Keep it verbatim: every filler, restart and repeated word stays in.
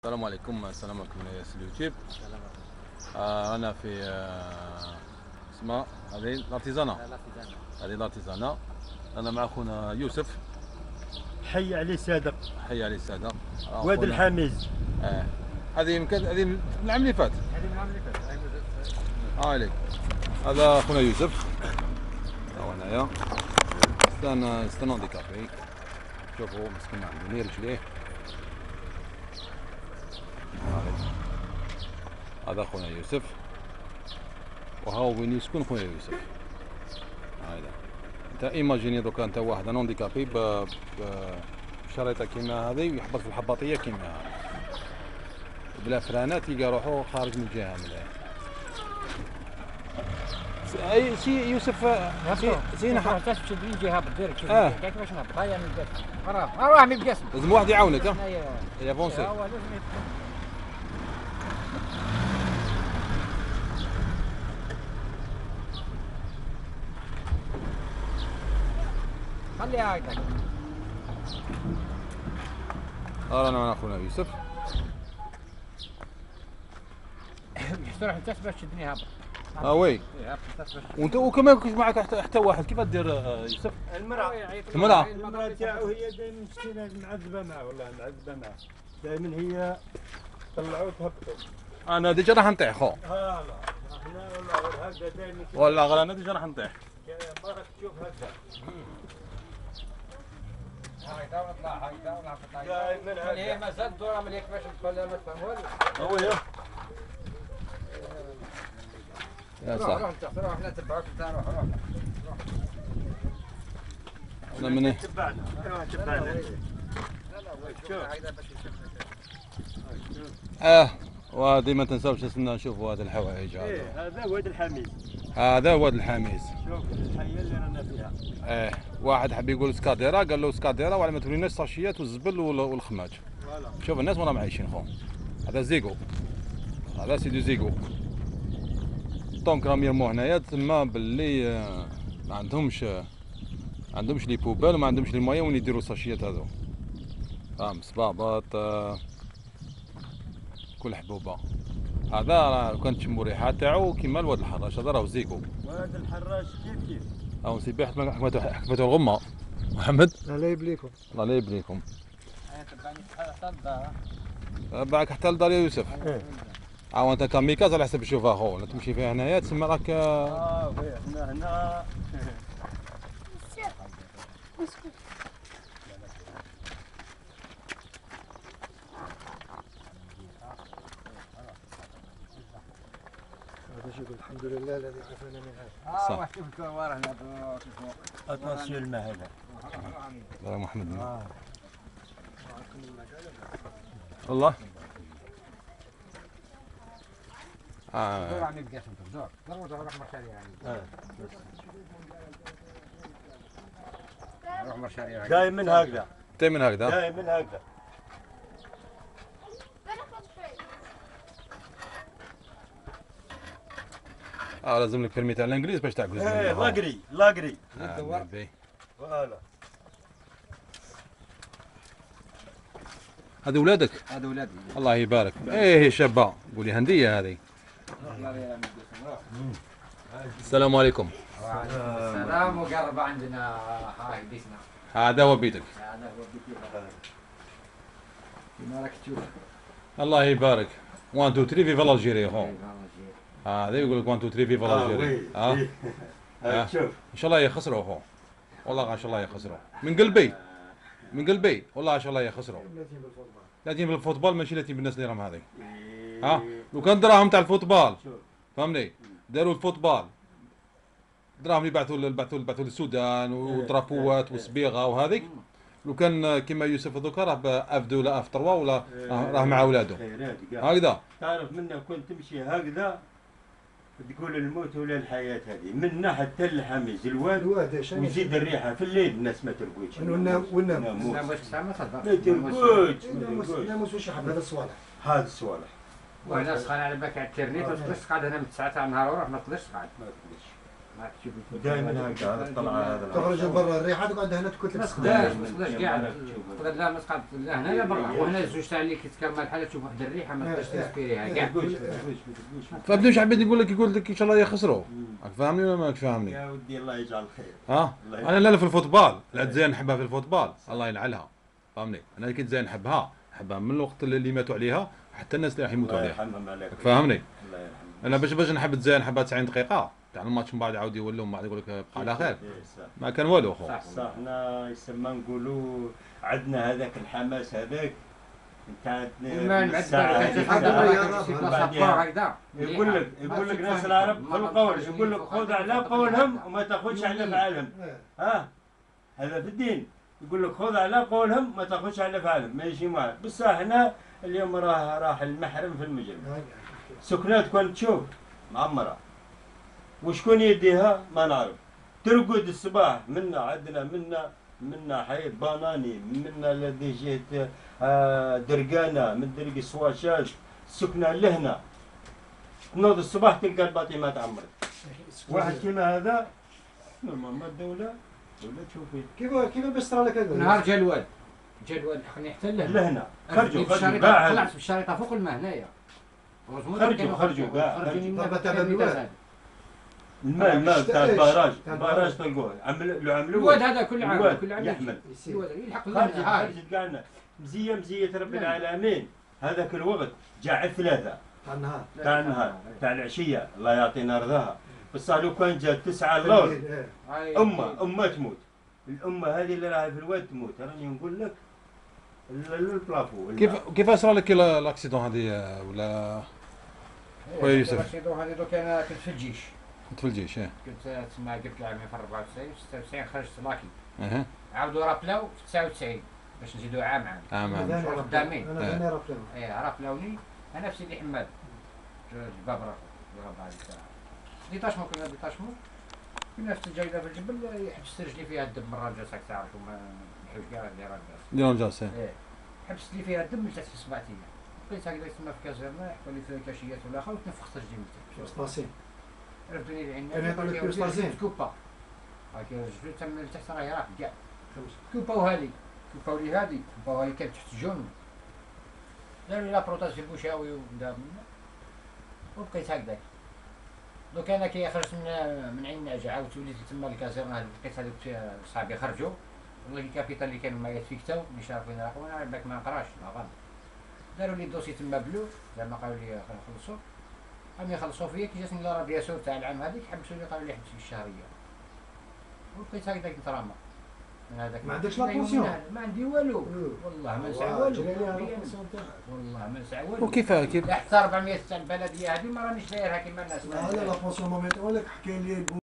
السلام عليكم. السلام عليكم من ياس اليوتيوب. آه انا في آه اسمها هذه الارتيزانا. هذه الارتيزانا. انا مع اخونا يوسف. حي علي صادق. حي علي الساده. واد الحميز. اه هذه يمكن هذه من العام اللي فات. هذه من العام اللي فات. اه عليك. هذا اخونا يوسف. ها هنايا. استنى استنى هانديكابي. شوفوا مسكين ما عنده ني رجليه. هذا خونا يوسف، وهاو وين يسكن خويا يوسف. هذا انت ايماجيني دوكا انت واحد هانديكابي بشريطه كيما هذه ويحبط في الحباطيه كيما هذه بلا فرانات يلقى روحو خارج من الجهه من اي شي يوسف. زين حتى تشد لي جهه بالديريكت. اه كيفاش نهبط؟ هيا من القسم. مراه مراه من القسم. لازم واحد يعاونك. ها يا هو فونسي. لازم خليها هكذا. انا مع اخونا يوسف. تروح انت باش تشدني هابط. اه وي. وانت وكما يكونش معك حتى حتى واحد كيف دير يوسف؟ المرأة المرأة المرأة تاعو هي دائما مسكينة معذبة معاه، والله معذبة معاه. دائما هي طلعوه تهبطوا. انا ديجا راح نطيح خو. ها لا احنا والله هكذا دائما. والله غير انا ديجا راح نطيح. ما راك تشوف هكذا. هاي داو نطلع هاي داو نطلع. دائما هكذا. هي مازال الدورة ملي كيفاش تدخل ما تفهم والو. هو يا يا روح صاحبي. روح انت روح احنا نتبعوك انت روح روح. انا من تبعنا تبعنا. لا لا شوف هيدا باش يشوف. اه وهذه ما تنساوش اسمنا نشوفوا هذه الحوايج. هذا ايه هذا واد الحميز. هذا واد الحميس. شوف الحية اللي رانا فيها. اه واحد حب يقول سكاديرا، قال له سكاديرا وعلى ما توريناش الساشيات والزبل والخماج. فوالا. شوف الناس وراهم عايشين خو. هذا زيغو. هذا سيدو زيغو. دونك راهم يرموا هنايا تما باللي آه، ما عندهمش ما عندهمش لي بوبال وما عندهمش لي مويا وين يديروا الساشيات هذو. فاهم صبابط آه، كل حبوبه. هذا راه لو كان تشموا الريحه تاعو كيما الواد الحراش. هذا راه زيغو. واد الحراش كيف كيف. هاو سي حكمته حكمته الغمه. محمد الله يبليكم. الله لا يبليكم. انا تبعني حتى الدار. باعك حتى لدار يا يوسف. ايه. ها انت كاميكاز على حسب تشوفها خو، لا تمشي فيها هنايا تسمى راك. اه وي هنا هنا. هذا يقول الحمد لله الذي عافانا من هذا. اه صح. واحد شوف الكوار هنا فوق. اتونسيون الماء هذا. يا محمد اه. والله. دور اه عم يبقى اسمك دور. دور دور روح مشاريع يعني. اه. روح مشاريع يعني. دائما هكذا. دائما هكذا. دائما هكذا. اه لازم لك بيرمي تاع الانجليز باش تعقل. ايه لاقري لاقري. آه بي. فوالا. هذه ولادك؟ هذا ولادي. الله يبارك. ايه هي شابه. قولي هنديه هذه. السلام عليكم. السلام وقرب عندنا هاي بيتنا. هذا هو بيتك. هذا هو بيتي. كما راك تشوف. الله يبارك. واحد اثنين ثلاثة فيفا الجيري هو. هذا يقول لك واحد اثنين ثلاثة فيفا الجيري. ها اه شوف. ان شاء الله يخسروا هو. والله ان شاء الله يخسروا. من قلبي. من قلبي والله ان شاء الله يخسروا. لاتين بالفوتبول ماشي لاتين بالناس اللي راهم هذه. ها لو كان دراهم تاع الفوتبال فهمني داروا الفوتبال دراهم اللي بعثوا بعثوا بعثوا للسودان ودرابوات وصبيغه وهذيك. لو كان كيما يوسف دوكا راه اف اثنين ولا اف ثلاثة ولا راه مع ولادو هكذا. تعرف منا كنت تمشي هكذا تقول الموت ولا الحياة هذه منا حتى الحميز الواد ويزيد الريحة في الليل الناس ما ترقدش. وننام وننام لا واش سامع صدق. ما ترقدش. ناموس وش حب هذا الصوالح. هذا الصوالح. وانا سخان على بالك على الانترنت وتقدرش تقعد هنا من تسعة تاع النهار وروح ما تقدرش تقعد. ما تقدرش. ما تشوف ودائما هكذا هذا الطلعه هذا تخرج برا الريحه تقعد هنا تكتل ما تسخن. تقدرش ما تقدرش كاع تقدر لا ما تقدر لا هنا لا برا وهنا الزوج تاع اللي كتكمل حاله تشوف واحد الريحه ما تقدرش تسبيريها كاع. فبدا واحد عباد يقول لك يقول لك ان شاء الله يخسروا. راك فاهمني ولا ماك فاهمني؟ يا ودي الله يجعل خير. ها انا لا في الفوتبال العد زين نحبها في الفوتبال الله ينعلها فاهمني. انا كنت زين نحبها نحبها من الوقت اللي ماتوا عليها حتى الناس اللي راح يموتوا الله عليها. يرحمهم عليك. فاهمني؟ الله يرحمهم. انا باش باش نحب زين نحبها تسعين دقيقه تاع الماتش من بعد يعاود يولوا من بعد يقول لك بقى على خير. إيه، صح. ما كان والو خو. صح صح حنا يسمى نقولوا عندنا هذاك الحماس هذاك نتاع المال بعد الساعة ذلك هذيك. هذا الرياضة. في بعدين بلاصه هكذا يقول لك يقول لك ناس العرب في القول يقول لك خذ على قولهم وما تاخذش على فعلهم. ها هذا في الدين يقول لك خذ على قولهم ما تاخذش على فعلهم ما يجي معك. بصح هنا اليوم راه راح المحرم في المجرم. سكنات كون تشوف معمره وشكون يديها ما نعرف. ترقد الصباح منا عندنا منا منا حي باناني منا الذي جهه آه درقانه من درق السواشاج سكنه لهنا. تنوض الصباح تلقى الباطمات عمرت. واحد كيما هذا نورمالمون الدوله الدوله تشوفي كيف كيف بيصرى لك هذا؟ نهار جا الواد جا الواد خليني حتى لهنا لهنا خرجوا خرجوا الشريطه كاع طلعت في الشريطه فوق الماء هنايا خرجوا خرجوا كاع ضربة تاع الواد. الماء الماء تاع البراج البراج تلقوه عمل لو عملوا الواد هذا كل عام الواد كل عام يحمل. يجي. الواد يلحق خرجت لنا هاي خرجت كاعنا مزيه مزيه رب نعم. العالمين. هذاك الوقت جاء الثلاثه تاع النهار. تاع النهار تاع العشيه الله يعطينا رضاها. بس لو كان جا تسعه الليل هاي امه امه تموت. الامه هذه اللي راها في الواد تموت. راني نقول لك ال- ال- البلافو كيف كيف صار لك لا- لاكسيدون هذه ولا خويا يوسف؟ هذه دوك انا كنت في الجيش كنت في الجيش ايه كنت تسمى قلت العام في أربعة وتسعين ستة وتسعين خرجت لاكي اها عاودوا رابلاو في تسعة وتسعين باش نزيدوا عام عام عام عام شغل خدامين. انا انا رافلهم. ايه رابلاوني انا في سيدي حماد الباب راه الغاب هذيك ديتاشمون كنا ديتاشمون كنا في الجايده في الجبل حبست رجلي فيها الدم مره جالسك تعرفوا ما نحوش كاع اللي راه جالس ديرون جالس ايه ايه حبست لي فيها الدم ملتحت في صبعتي بقيت هكذا تما في كازيرنا حكوا لي فيها كاشيات ولا خا وتنفخت رجلي من تحت سباسين. ردوني العين كان يقول لك كريستالزين. كوبا هاكا رجلي تم من تحت راهي راح كاع كوباو هذي كوباو لي هذي كوباو هذي كانت تحت الجون داروا لي لابروتاج في البوشاوي ودار منا وبقيت هكذاك دوك انا كي خرجت من من عين النعجه عاودت وليت تما الكازيرنا هذوك لقيت هذوك صحابي خرجوا والله الكابيتان اللي كانوا معايا تفيكتاو ملي شافوا وين راحوا انا باك ما نقراش ما غلط داروا لي الدوسي تما بلو زعما قالوا لي خلصوا قام يخلصوا فيا كي جاتني لا رادياسيون تاع العام هذيك حبسوا لي قالوا لي حبس في الشهريه وبقيت هكذاك نترامى من هذاك ما عندكش لا بونسيون؟ ما عندي والو والله ما نسعى والو جري عليها لا بونسيون تاعها. والله ما نسعى والو وكيف كيف حتى أربعمية تاع البلديه هذه ما رانيش دايرها كيما الناس هذا لا بونسيون مومنت لك حكى لي